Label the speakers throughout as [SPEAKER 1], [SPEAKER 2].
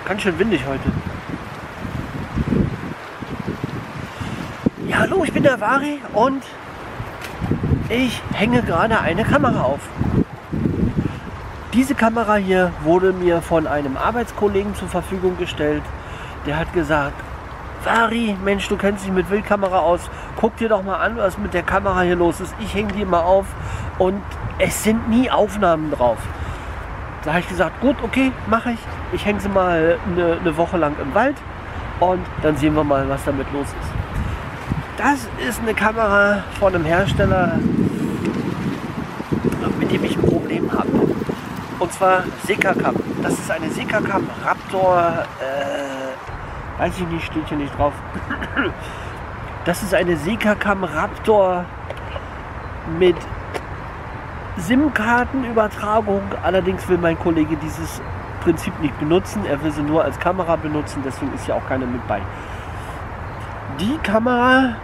[SPEAKER 1] Ganz schön windig heute. Ja, hallo, ich bin der Vari und ich hänge gerade eine Kamera auf. Diese Kamera hier wurde mir von einem Arbeitskollegen zur Verfügung gestellt. Der hat gesagt, Vari, Mensch, du kennst dich mit Wildkamera aus. Guck dir doch mal an, was mit der Kamera hier los ist. Ich hänge die mal auf und es sind nie Aufnahmen drauf. Da habe ich gesagt, gut, okay, mache ich. Ich hänge sie mal eine Woche lang im Wald und dann sehen wir mal, was damit los ist. Das ist eine Kamera von einem Hersteller, mit dem ich ein Problem habe. Und zwar Sekacam. Das ist eine Sekacam Raptor, weiß ich nicht, steht hier nicht drauf. Das ist eine Sekacam Raptor mit SIM-Kartenübertragung. Allerdings will mein Kollege dieses Prinzip nicht benutzen. Er will sie nur als Kamera benutzen, deswegen ist ja auch keine mit bei. Die Kamera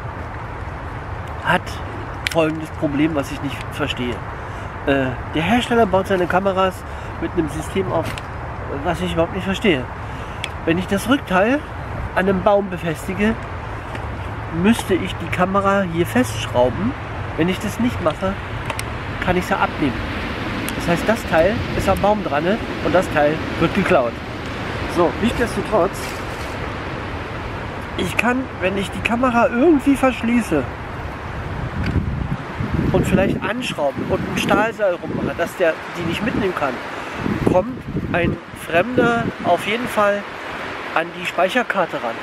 [SPEAKER 1] hat folgendes Problem, was ich nicht verstehe. Der Hersteller baut seine Kameras mit einem System auf, was ich überhaupt nicht verstehe. Wenn ich das Rückteil an einem Baum befestige, müsste ich die Kamera hier festschrauben. Wenn ich das nicht mache, kann ich sie abnehmen. Das heißt, das Teil ist am Baum dran und das Teil wird geklaut. So, nichtsdestotrotz, ich kann, wenn ich die Kamera irgendwie verschließe und vielleicht anschrauben und einen Stahlseil rummache, dass der die nicht mitnehmen kann, kommt ein Fremder auf jeden Fall an die Speicherkarte ran.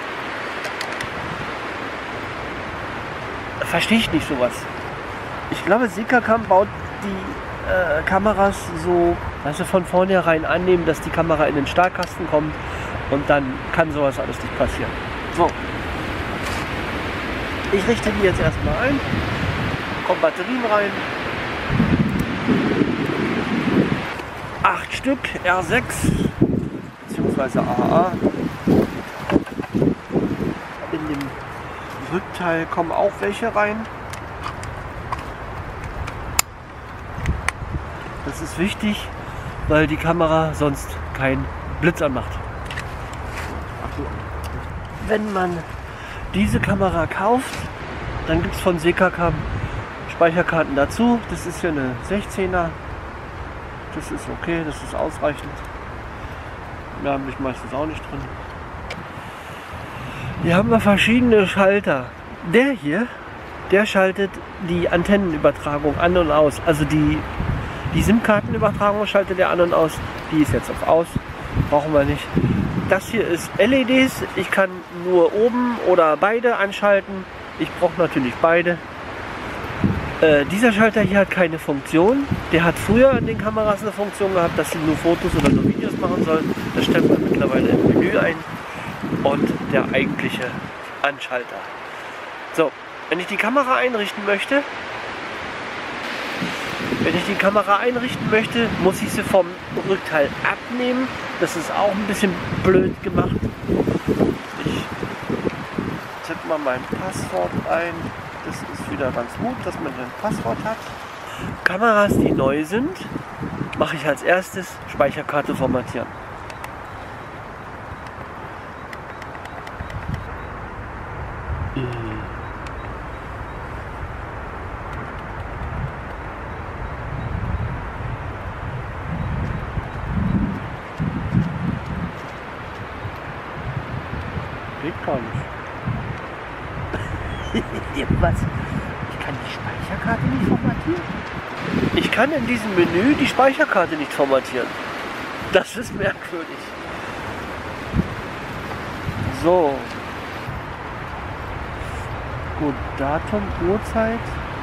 [SPEAKER 1] Verstehe ich nicht sowas. Ich glaube, Sekacam baut die Kameras so, dass sie von vornherein annehmen, dass die Kamera in den Stahlkasten kommt und dann kann sowas alles nicht passieren. So, ich richte die jetzt erstmal ein, kommen Batterien rein, 8 Stück R6 bzw. AAA. In dem Rückteil kommen auch welche rein. Das ist wichtig, weil die Kamera sonst keinen Blitz anmacht. Wenn man diese Kamera kauft, dann gibt es von Sekacam Speicherkarten dazu. Das ist hier eine 16er. Das ist okay, das ist ausreichend. Wir haben mich meistens auch nicht drin. Hier haben wir verschiedene Schalter. Der hier, der schaltet die Antennenübertragung an und aus. Also die SIM-Kartenübertragung schaltet er an und aus. Die ist jetzt auf aus. Brauchen wir nicht. Das hier ist LEDs. Ich kann nur oben oder beide anschalten. Ich brauche natürlich beide. Dieser Schalter hier hat keine Funktion. Der hat früher an den Kameras eine Funktion gehabt, dass sie nur Fotos oder nur Videos machen sollen. Das stellt man mittlerweile im Menü ein. Und der eigentliche Anschalter. So, wenn ich die Kamera einrichten möchte, muss ich sie vom Rückteil abnehmen. Das ist auch ein bisschen blöd gemacht. Ich tippe mal mein Passwort ein. Das ist wieder ganz gut, dass man ein Passwort hat. Kameras, die neu sind, mache ich als erstes Speicherkarte formatieren. Geht gar nicht. Was? Ich kann die Speicherkarte nicht formatieren? Ich kann in diesem Menü die Speicherkarte nicht formatieren. Das ist merkwürdig. So. Gut, Datum, Uhrzeit.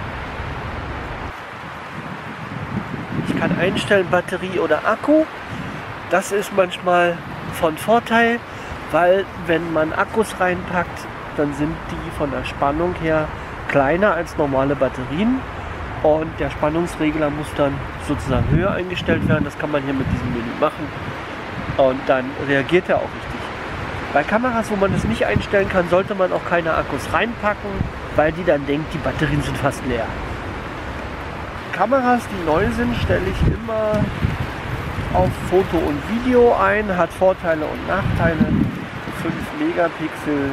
[SPEAKER 1] Ich kann einstellen Batterie oder Akku. Das ist manchmal von Vorteil, weil wenn man Akkus reinpackt, dann sind die von der Spannung her kleiner als normale Batterien und der Spannungsregler muss dann sozusagen höher eingestellt werden. Das kann man hier mit diesem Menü machen und dann reagiert er auch richtig. Bei Kameras, wo man es nicht einstellen kann, sollte man auch keine Akkus reinpacken, weil die dann denkt, die Batterien sind fast leer. Kameras, die neu sind, stelle ich immer auf Foto und Video ein, hat Vorteile und Nachteile. 5 Megapixel,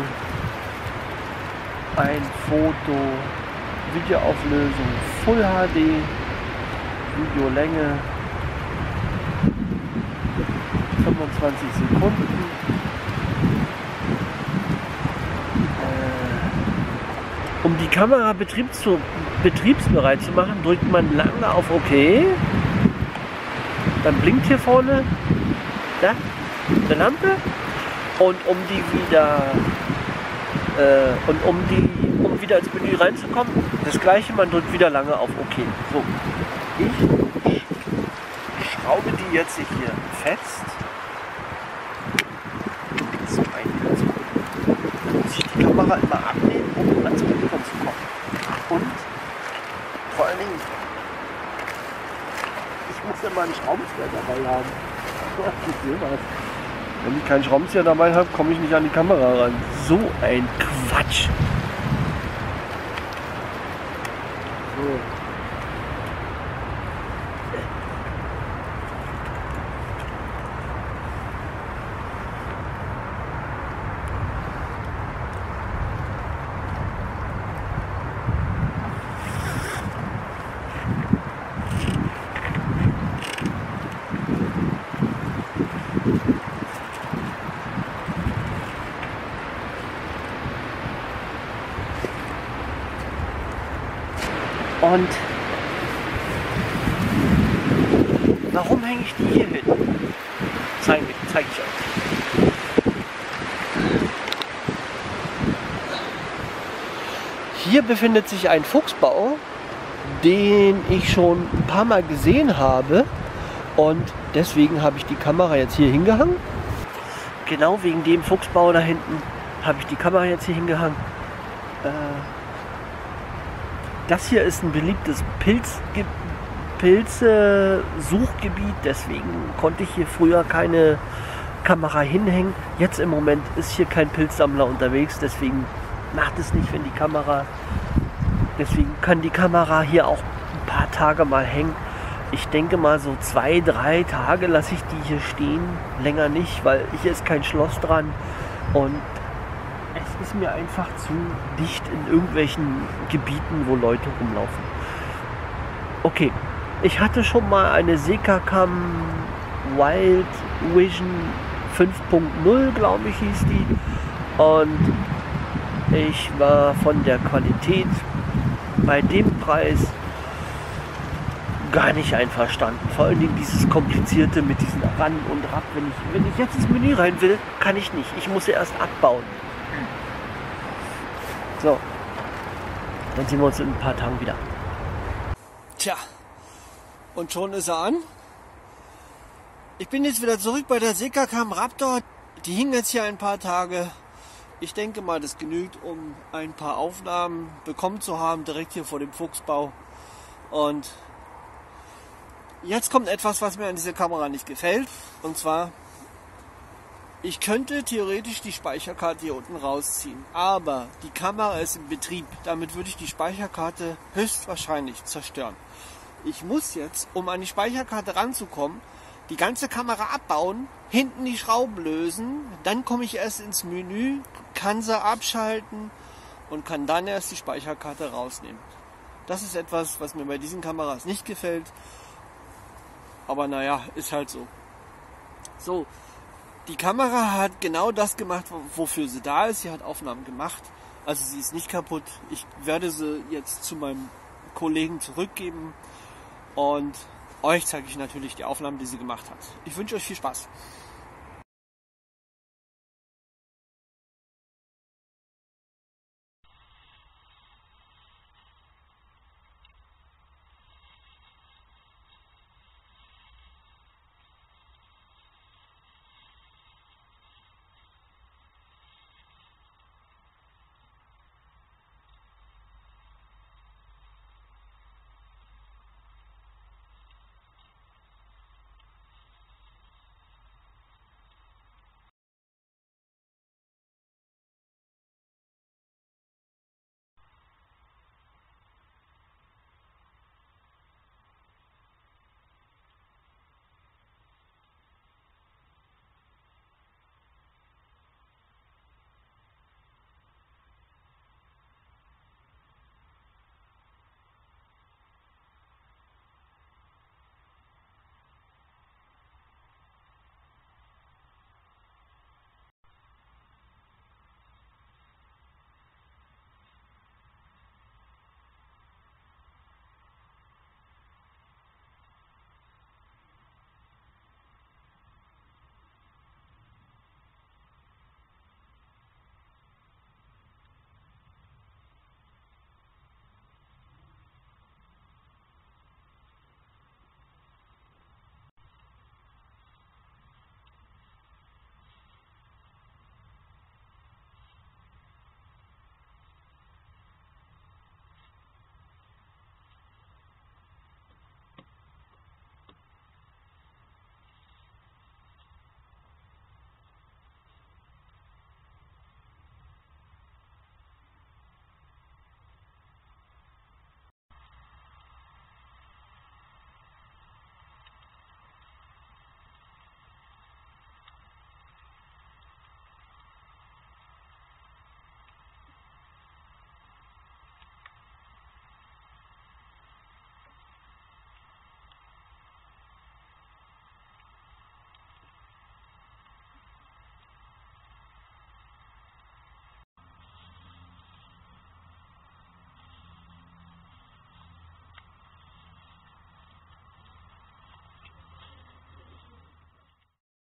[SPEAKER 1] ein Foto, Videoauflösung Full HD, Videolänge 25 Sekunden. Um die Kamera betriebsbereit zu machen, drückt man lange auf OK. Dann blinkt hier vorne da, eine Lampe. Und um wieder ins Menü reinzukommen, das gleiche, man drückt wieder lange auf OK. So, ich schraube die jetzt hier fest. So, dann muss ich die Kamera immer abnehmen, um ans Mikrofon zu kommen. Und vor allen Dingen, ich muss immer einen Schraubenzieher dabei haben. Ich sehe was. Wenn ich keinen Schraubenzieher dabei habe, komme ich nicht an die Kamera ran. So ein Quatsch. So. Und warum hänge ich die hier hin? Zeige ich euch. Hier befindet sich ein Fuchsbau, den ich schon ein paar Mal gesehen habe. Und deswegen habe ich die Kamera jetzt hier hingehangen. Genau wegen dem Fuchsbau da hinten habe ich die Kamera jetzt hier hingehangen. Das hier ist ein beliebtes Pilze-Suchgebiet, deswegen konnte ich hier früher keine Kamera hinhängen. Jetzt im Moment ist hier kein Pilzsammler unterwegs, deswegen macht es nicht, wenn die Kamera... Deswegen kann die Kamera hier auch ein paar Tage mal hängen. Ich denke mal so 2, 3 Tage lasse ich die hier stehen, länger nicht, weil hier ist kein Schloss dran und es ist mir einfach zu dicht in irgendwelchen Gebieten, wo Leute rumlaufen. Okay, ich hatte schon mal eine Sekacam Wild Vision 5.0, glaube ich, hieß die. Und ich war von der Qualität bei dem Preis gar nicht einverstanden. Vor allen Dingen dieses Komplizierte mit diesen Ran und Rab. Wenn ich jetzt ins Menü rein will, kann ich nicht. Ich muss sie erst abbauen. So, dann sehen wir uns in ein paar Tagen wieder. Tja, und schon ist er an. Ich bin jetzt wieder zurück bei der Sekacam Raptor. Die hing jetzt hier ein paar Tage. Ich denke mal, das genügt, um ein paar Aufnahmen bekommen zu haben, direkt hier vor dem Fuchsbau. Und jetzt kommt etwas, was mir an dieser Kamera nicht gefällt. Und zwar, ich könnte theoretisch die Speicherkarte hier unten rausziehen, aber die Kamera ist im Betrieb. Damit würde ich die Speicherkarte höchstwahrscheinlich zerstören. Ich muss jetzt, um an die Speicherkarte ranzukommen, die ganze Kamera abbauen, hinten die Schrauben lösen, dann komme ich erst ins Menü, kann sie abschalten und kann dann erst die Speicherkarte rausnehmen. Das ist etwas, was mir bei diesen Kameras nicht gefällt, aber naja, ist halt so. So. Die Kamera hat genau das gemacht, wofür sie da ist. Sie hat Aufnahmen gemacht. Also sie ist nicht kaputt. Ich werde sie jetzt zu meinem Kollegen zurückgeben. Und euch zeige ich natürlich die Aufnahmen, die sie gemacht hat. Ich wünsche euch viel Spaß.